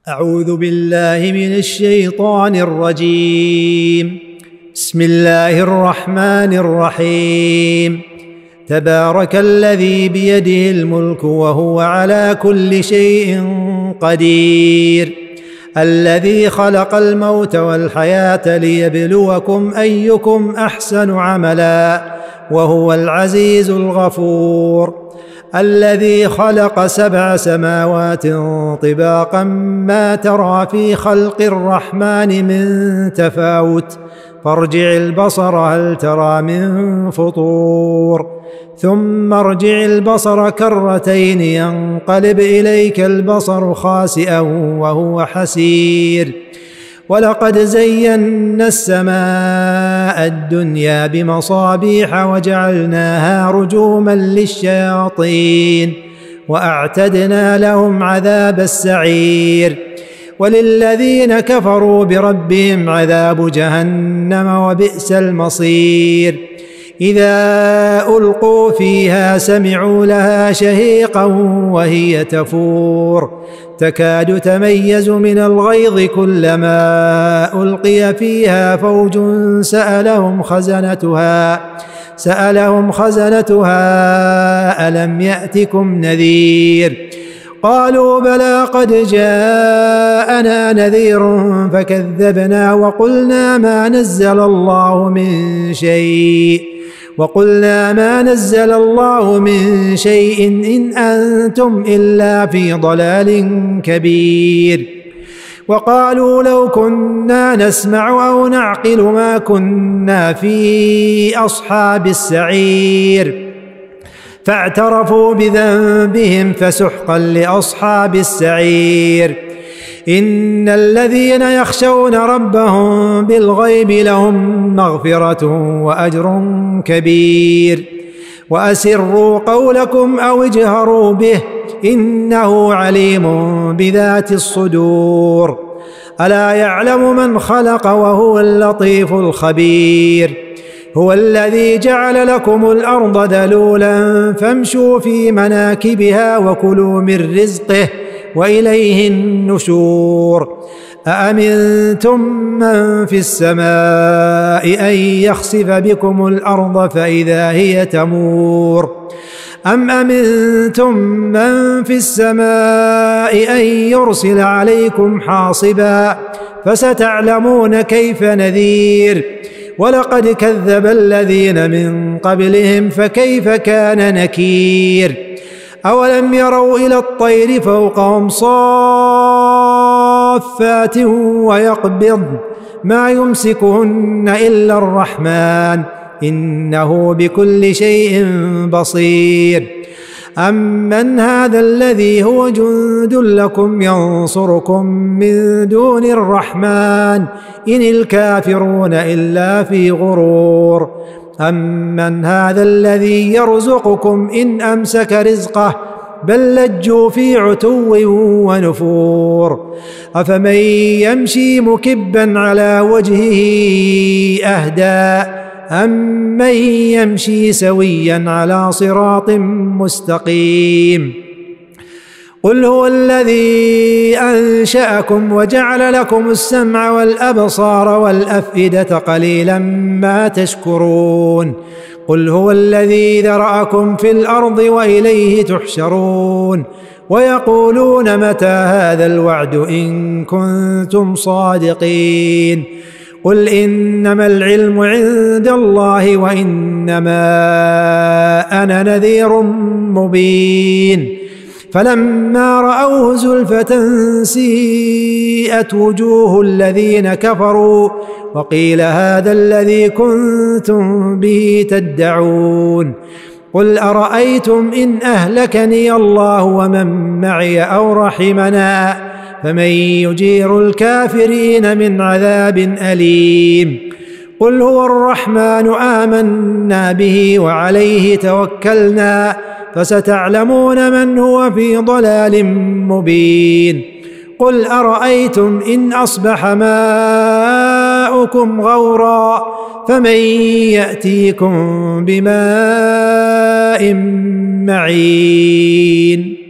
أعوذ بالله من الشيطان الرجيم. بسم الله الرحمن الرحيم. تبارك الذي بيده الملك وهو على كل شيء قدير، الذي خلق الموت والحياة ليبلوكم أيكم أحسن عملا وهو العزيز الغفور، الذي خلق 7 سماوات طباقا ما ترى في خلق الرحمن من تفاوت، فارجع البصر هل ترى من فطور، ثم ارجع البصر كرتين ينقلب إليك البصر خاسئا وهو حسير. ولقد زينا السماء الدنيا بمصابيح وجعلناها رجوما للشياطين وأعتدنا لهم عذاب السعير. وللذين كفروا بربهم عذاب جهنم وبئس المصير. إذا ألقوا فيها سمعوا لها شهيقا وهي تفور، تكاد تميز من الغيظ كلما ألقي فيها فوج سألهم خزنتها ألم يأتكم نذير؟ قالوا بلى قد جاءنا نذير فكذبنا وقلنا ما نزل الله من شيء إن أنتم إلا في ضلال كبير. وقالوا لو كنا نسمع أو نعقل ما كنا في أصحاب السعير، فاعترفوا بذنبهم فسحقا لأصحاب السعير. إن الذين يخشون ربهم بالغيب لهم مغفرة وأجر كبير. وأسروا قولكم أو اجهروا به إنه عليم بذات الصدور. ألا يعلم من خلق وهو اللطيف الخبير. هو الذي جعل لكم الأرض ذلولا فامشوا في مناكبها وكلوا من رزقه وإليه النشور. أأمنتم من في السماء أن يخسف بكم الأرض فإذا هي تمور، أم أمنتم من في السماء أن يرسل عليكم حاصبا فستعلمون كيف نذير. ولقد كذب الذين من قبلهم فكيف كان نكير. أولم يروا إلى الطير فوقهم صافات ويقبض ما يمسكهن إلا الرحمن إنه بكل شيء بصير. أمن هذا الذي هو جند لكم ينصركم من دون الرحمن إن الكافرون إلا في غرور. أمن هذا الذي يرزقكم إن أمسك رزقه بل لجوا في عتو ونفور. أفمن يمشي مكبا على وجهه أهدى أمن يمشي سويا على صراط مستقيم. قل هو الذي أنشأكم وجعل لكم السمع والأبصار والأفئدة قليلا ما تشكرون. قل هو الذي ذرأكم في الأرض وإليه تحشرون. ويقولون متى هذا الوعد إن كنتم صادقين. قل إنما العلم عند الله وإنما أنا نذير مبين. فلما رأوه زلفة سيئت وجوه الذين كفروا وقيل هذا الذي كنتم به تدعون. قل أرأيتم إن أهلكني الله ومن معي أو رحمنا فمن يجير الكافرين من عذاب أليم. قل هو الرحمن آمنا به وعليه توكلنا فستعلمون من هو في ضلال مبين. قل أرأيتم إن أصبح ماؤكم غورا فمن يأتيكم بماء معين.